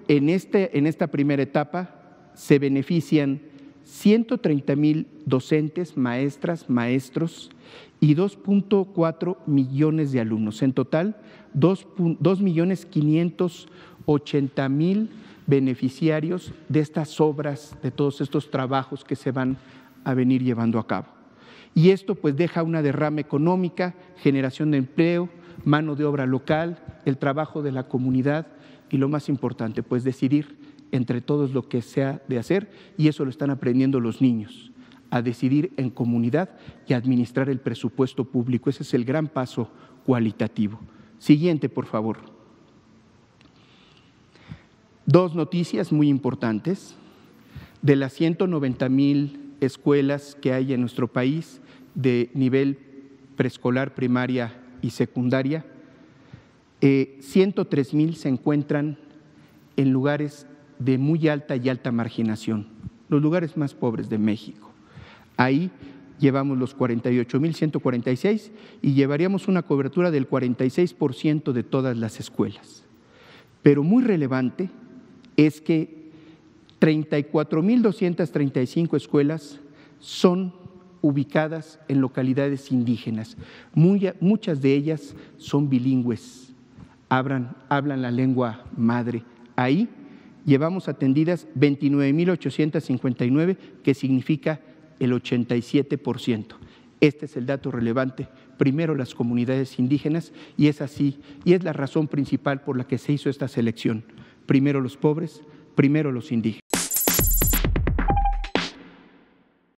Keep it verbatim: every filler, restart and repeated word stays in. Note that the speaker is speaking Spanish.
en, este, en esta primera etapa se benefician ciento treinta mil docentes, maestras, maestros y dos punto cuatro millones de alumnos. En total, dos millones quinientos ochenta mil beneficiarios de estas obras, de todos estos trabajos que se van a venir llevando a cabo. Y esto pues deja una derrama económica, generación de empleo, mano de obra local, el trabajo de la comunidad y lo más importante, pues decidir entre todos lo que se ha de hacer, y eso lo están aprendiendo los niños, a decidir en comunidad y a administrar el presupuesto público. Ese es el gran paso cualitativo. Siguiente, por favor. Dos noticias muy importantes. De las ciento noventa mil escuelas que hay en nuestro país de nivel preescolar, primaria y secundaria, eh, ciento tres mil se encuentran en lugares de muy alta y alta marginación, los lugares más pobres de México. Ahí llevamos los cuarenta y ocho mil ciento cuarenta y seis y llevaríamos una cobertura del cuarenta y seis por ciento de todas las escuelas. Pero muy relevante es que treinta y cuatro mil doscientas treinta y cinco escuelas son ubicadas en localidades indígenas. Muy, muchas de ellas son bilingües, hablan, hablan la lengua madre. Ahí llevamos atendidas veintinueve mil ochocientas cincuenta y nueve, que significa el ochenta y siete por ciento. Este es el dato relevante. Primero las comunidades indígenas, y es así, y es la razón principal por la que se hizo esta selección. Primero los pobres, primero los indígenas.